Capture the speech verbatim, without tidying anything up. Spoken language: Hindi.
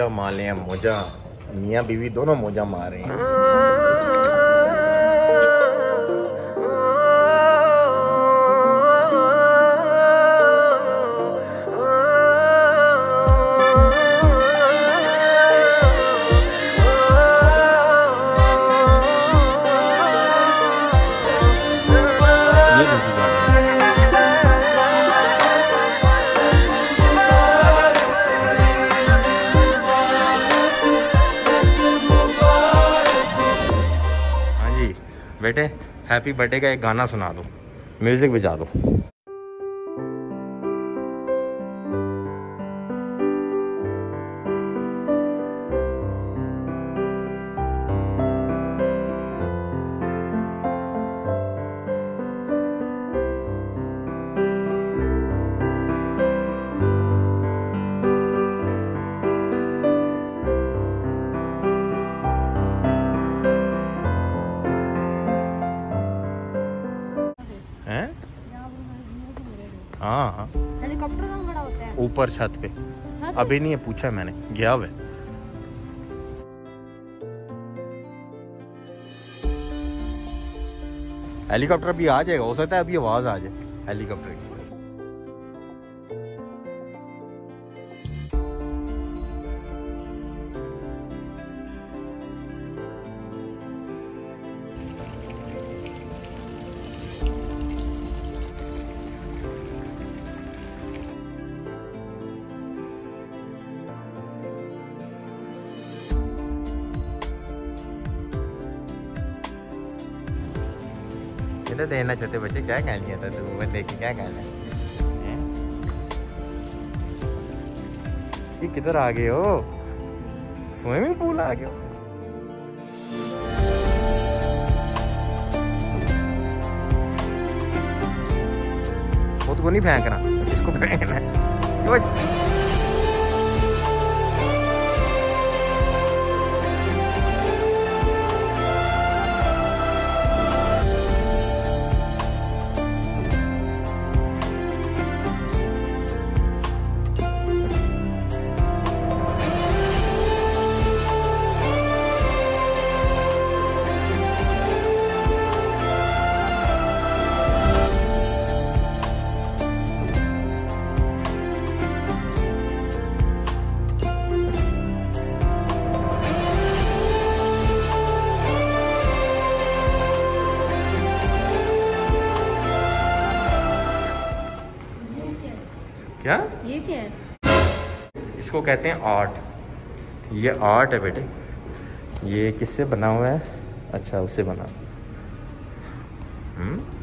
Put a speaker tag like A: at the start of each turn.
A: मोजा मार लिया, मोजा। मियाँ बीवी दोनों मोजा मार रहे हैं। बेटे हैप्पी बर्थडे का एक गाना सुना दो, म्यूजिक बजा दो। हाँ,
B: हेलीकॉप्टर कहाँ खड़ा होता है?
A: ऊपर छत पे। अभी नहीं है, पूछा मैंने, गया हुआ है। हेलीकॉप्टर भी आ जाएगा, हो सकता है अभी आवाज आ जाए हेलीकॉप्टर की। तो देना छोटे बच्चे, क्या कह लिया था तू? मैं देख के क्या कहना है? ये किधर आ गए हो? स्विमिंग पूल आ गए हो? खुद को नहीं फेंकना, इसको फेंकना है। क्या
B: ये क्या है?
A: इसको कहते हैं आर्ट। ये आर्ट है बेटे। ये किससे बना हुआ है? अच्छा, उससे बना। हम्म